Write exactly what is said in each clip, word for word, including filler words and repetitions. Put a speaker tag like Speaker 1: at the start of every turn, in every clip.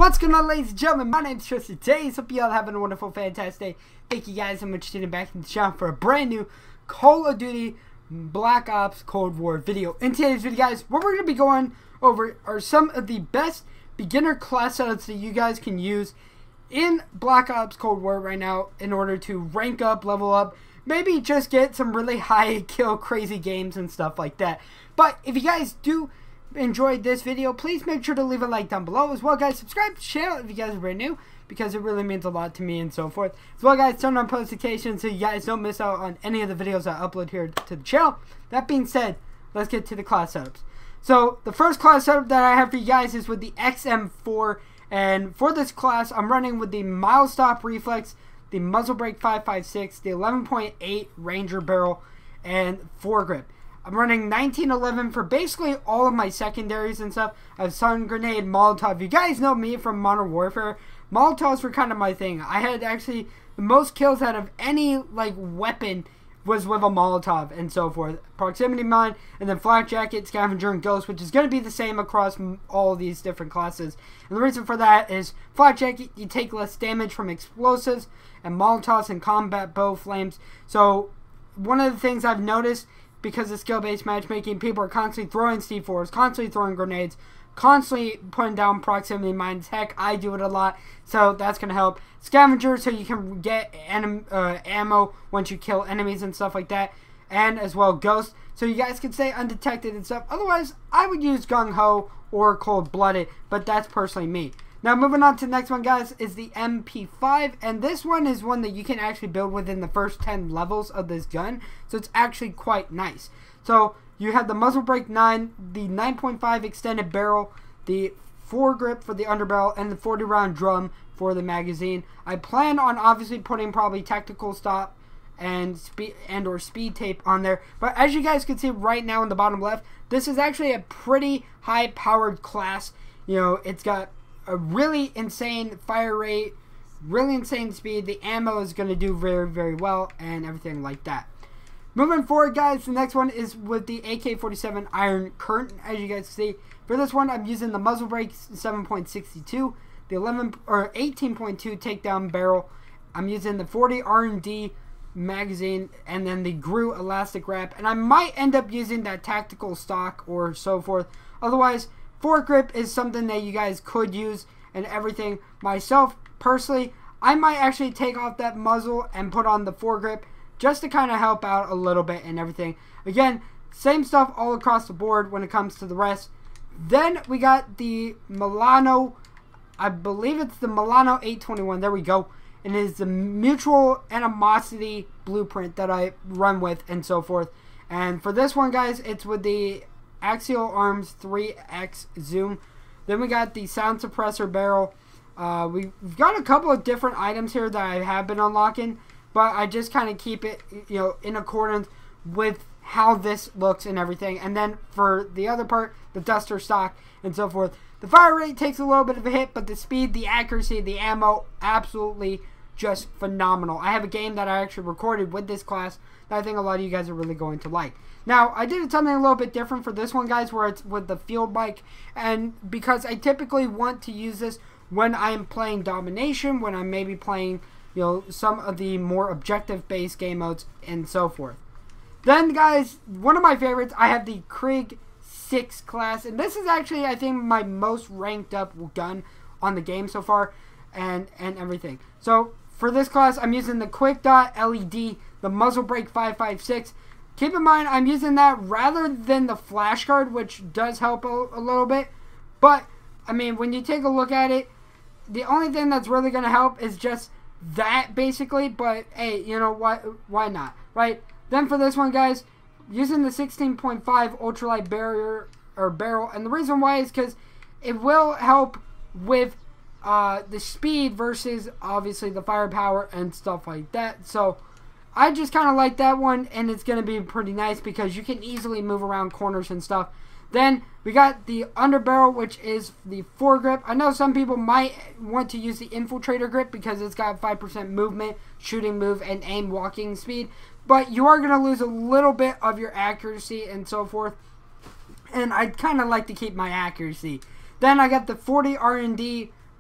Speaker 1: What's going on, ladies and gentlemen? My name's Tristan. Today, hope you all having a wonderful, fantastic day. Thank you guys so much for tuning back in the channel for a brand new Call of Duty Black Ops Cold War video. In today's video, guys, what we're going to be going over are some of the best beginner class setups that you guys can use in Black Ops Cold War right now in order to rank up, level up, maybe just get some really high kill crazy games and stuff like that. But if you guys do enjoyed this video, please make sure to leave a like down below. As well, guys, subscribe to the channel if you guys are brand new, because it really means a lot to me and so forth. As well, guys, turn on post notifications so you guys don't miss out on any of the videos I upload here to the channel. That being said, let's get to the class setups. So the first class setup that I have for you guys is with the X M four, and for this class I'm running with the Mild Stop Reflex, the Muzzle Brake five five six, the eleven point eight Ranger Barrel, and foregrip. I'm running nineteen eleven for basically all of my secondaries and stuff. I have Stun Grenade, Molotov. You guys know me from Modern Warfare. Molotovs were kind of my thing. I had actually the most kills out of any like weapon was with a Molotov and so forth. Proximity Mine, and then Flak Jacket, Scavenger, and Ghost, which is going to be the same across all these different classes. And the reason for that is Flak Jacket, you take less damage from explosives, and Molotovs and combat bow flames. So one of the things I've noticed, because of skill-based matchmaking, people are constantly throwing C fours, constantly throwing grenades, constantly putting down proximity mines. Heck, I do it a lot, so that's going to help. Scavenger, so you can get anim uh, ammo once you kill enemies and stuff like that. And as well, Ghost, so you guys can stay undetected and stuff. Otherwise, I would use Gung Ho or Cold Blooded, but that's personally me. Now, moving on to the next one, guys, is the M P five, and this one is one that you can actually build within the first ten levels of this gun, so it's actually quite nice. So, you have the Muzzle Brake nine, the nine point five extended barrel, the foregrip for the underbarrel, and the forty round drum for the magazine. I plan on obviously putting probably tactical stop and speed and or speed tape on there, but as you guys can see right now in the bottom left, this is actually a pretty high powered class. You know, it's got a really insane fire rate, really insane speed. The ammo is going to do very, very well, and everything like that. Moving forward, guys, the next one is with the A K forty-seven Iron Curtain. As you guys see, for this one, I'm using the Muzzle Brake seven point six two, the eleven or eighteen point two takedown barrel. I'm using the forty R and D magazine, and then the G R U elastic wrap, and I might end up using that tactical stock or so forth. Otherwise, foregrip is something that you guys could use and everything. Myself, personally, I might actually take off that muzzle and put on the foregrip just to kind of help out a little bit and everything. Again, same stuff all across the board when it comes to the rest. Then we got the Milano, I believe it's the Milano eight twenty-one. There we go. And it is the Mutual Animosity blueprint that I run with and so forth. And for this one, guys, it's with the Axial Arms three X Zoom. Then we got the Sound Suppressor Barrel. Uh, we've got a couple of different items here that I have been unlocking, but I just kind of keep it, you know, in accordance with how this looks and everything. And then for the other part, the Duster Stock and so forth. The fire rate takes a little bit of a hit, but the speed, the accuracy, the ammo, absolutely just phenomenal. I have a game that I actually recorded with this class that I think a lot of you guys are really going to like. Now, I did something a little bit different for this one, guys, where it's with the field bike, and because I typically want to use this when I'm playing domination, when I'm maybe playing, you know, some of the more objective-based game modes and so forth. Then, guys, one of my favorites, I have the Krig six class, and this is actually, I think, my most ranked up gun on the game so far, and and everything. So for this class, I'm using the Quick Dot L E D, the Muzzle Brake five five six. Keep in mind, I'm using that rather than the flash guard, which does help a, a little bit. But, I mean, when you take a look at it, the only thing that's really going to help is just that, basically. But, hey, you know, why, why not, right? Then for this one, guys, using the sixteen point five ultralight barrier or barrel. And the reason why is because it will help with uh, the speed versus, obviously, the firepower and stuff like that. So I just kind of like that one, and it's going to be pretty nice because you can easily move around corners and stuff. Then we got the underbarrel, which is the foregrip. I know some people might want to use the infiltrator grip because it's got five percent movement, shooting move, and aim walking speed. But you are going to lose a little bit of your accuracy and so forth. And I'd kind of like to keep my accuracy. Then I got the forty R and D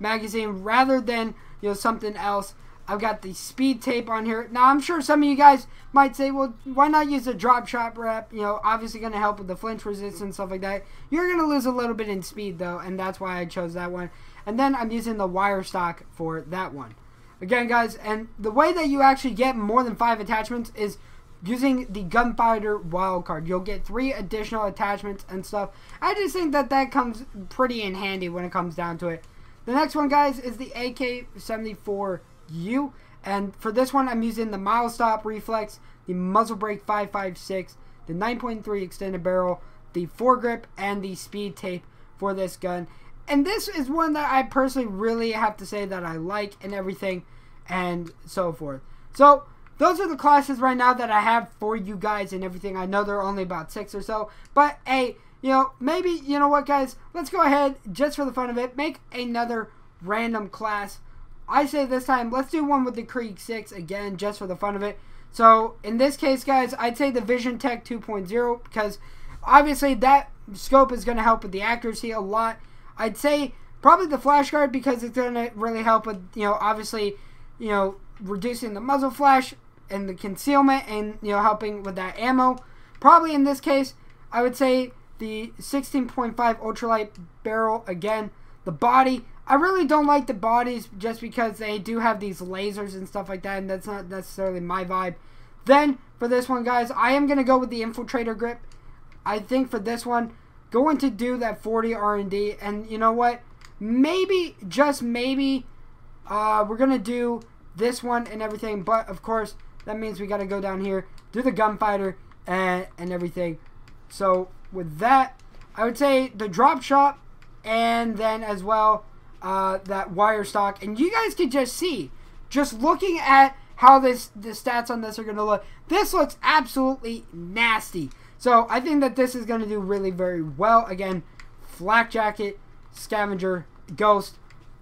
Speaker 1: magazine rather than, you know, something else. I've got the speed tape on here. Now, I'm sure some of you guys might say, well, why not use a drop shot rep? You know, obviously going to help with the flinch resistance, stuff like that. You're going to lose a little bit in speed, though, and that's why I chose that one. And then I'm using the wire stock for that one. Again, guys, and the way that you actually get more than five attachments is using the Gunfighter wildcard. You'll get three additional attachments and stuff. I just think that that comes pretty in handy when it comes down to it. The next one, guys, is the A K seventy-four U, and for this one I'm using the Milestop Reflex, the Muzzle Brake five five six, the nine point three extended barrel, the foregrip, and the speed tape for this gun. And this is one that I personally really have to say that I like and everything and so forth. So those are the classes right now that I have for you guys and everything. I know there are only about six or so, but hey, you know, maybe, you know what, guys, let's go ahead, just for the fun of it, make another random class. I say this time, let's do one with the Krieg six again, just for the fun of it. So, in this case, guys, I'd say the Vision Tech two point oh, because obviously that scope is going to help with the accuracy a lot. I'd say probably the flash guard, because it's going to really help with, you know, obviously, you know, reducing the muzzle flash and the concealment and, you know, helping with that ammo. Probably in this case, I would say the sixteen point five ultralight barrel again. The body, I really don't like the bodies just because they do have these lasers and stuff like that, and that's not necessarily my vibe. Then, for this one, guys, I am going to go with the Infiltrator grip. I think for this one, going to do that forty R and D, and you know what? Maybe, just maybe, uh, we're going to do this one and everything, but of course, that means we got to go down here, do the Gunfighter, and, and everything. So, with that, I would say the drop shot, and then as well, uh, that wire stock. And you guys can just see, just looking at how this the stats on this are going to look, this looks absolutely nasty. So I think that this is going to do really very well. Again, flak jacket, scavenger, ghost,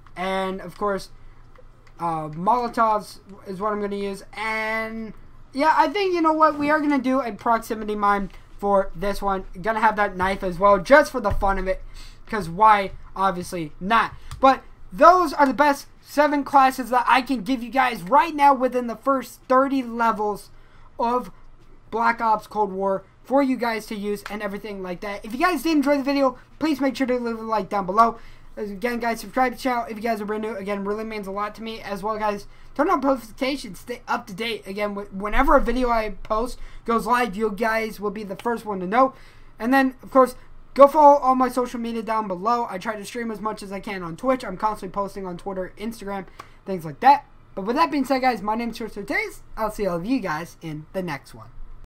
Speaker 1: and of course, uh, Molotovs is what I'm going to use. And yeah, I think, you know what, we are going to do a proximity mine for this one. Gonna have that knife as well, just for the fun of it, because why? Obviously not. But those are the best seven classes that I can give you guys right now within the first thirty levels of Black Ops Cold War for you guys to use and everything like that. If you guys did enjoy the video, please make sure to leave a like down below. Again, guys, subscribe to the channel if you guys are brand new. Again, really means a lot to me. As well, guys, turn on notifications, stay up to date. Again, whenever a video I post goes live, you guys will be the first one to know. And then, of course, go follow all my social media down below. I try to stream as much as I can on Twitch. I'm constantly posting on Twitter, Instagram, things like that. But with that being said, guys, my name is Tristan Taze. I'll see all of you guys in the next one.